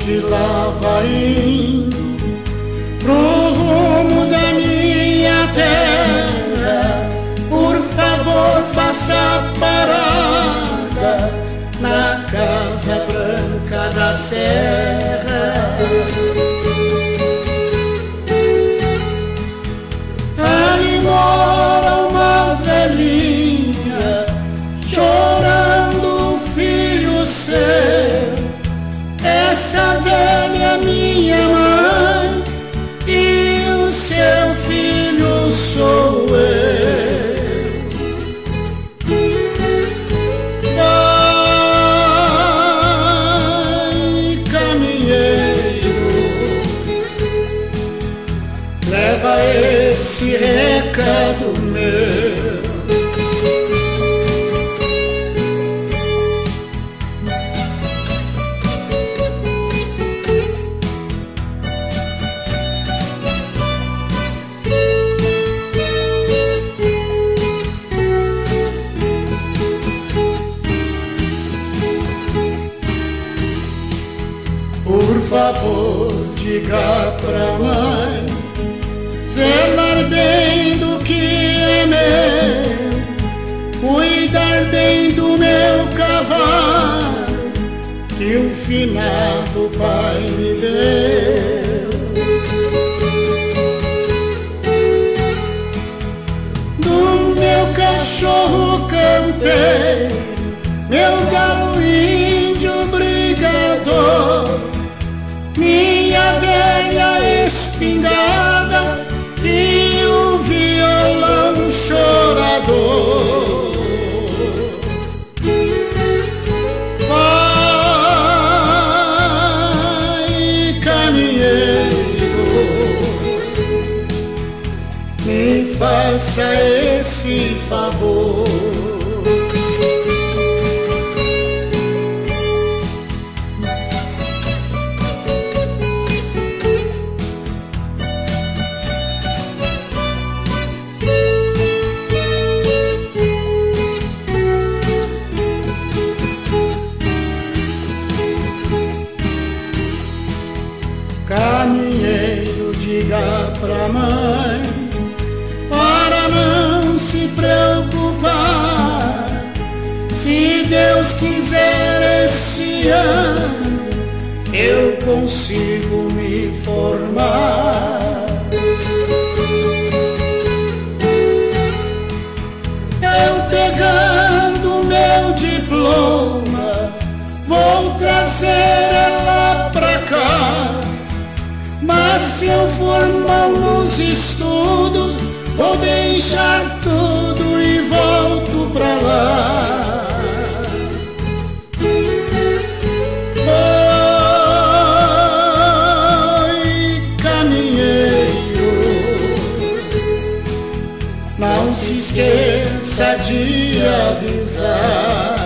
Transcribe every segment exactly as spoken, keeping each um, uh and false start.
que lá vai indo pro rumo da minha terra. Por favor, faça parada na Casa Branca da Serra. Ali mora uma velhinha chorando o filho seu. Essa velha é minha mãe e o seu filho sou eu. Vai, caminheiro, leva esse recado meu. Por favor, diga pra mãe zelar bem do que é meu, cuidar bem do meu cavalo que o finado pai me deu. Do meu cachorro campeiro, meu galo índio brigador, minha velha espingarda e o violão chorador. Vai, caminheiro, me faça esse favor. Caminheiro, diga pra mãe para não se preocupar. Se Deus quiser, esse ano eu consigo me formar. Eu pegando meu diploma vou trazer ela pra cá. Mas se eu for mal nos estudos, vou deixar tudo e volto pra lá. Oi, caminheiro, não se esqueça de avisar.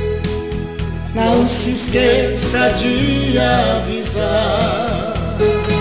Não se esqueça de avisar.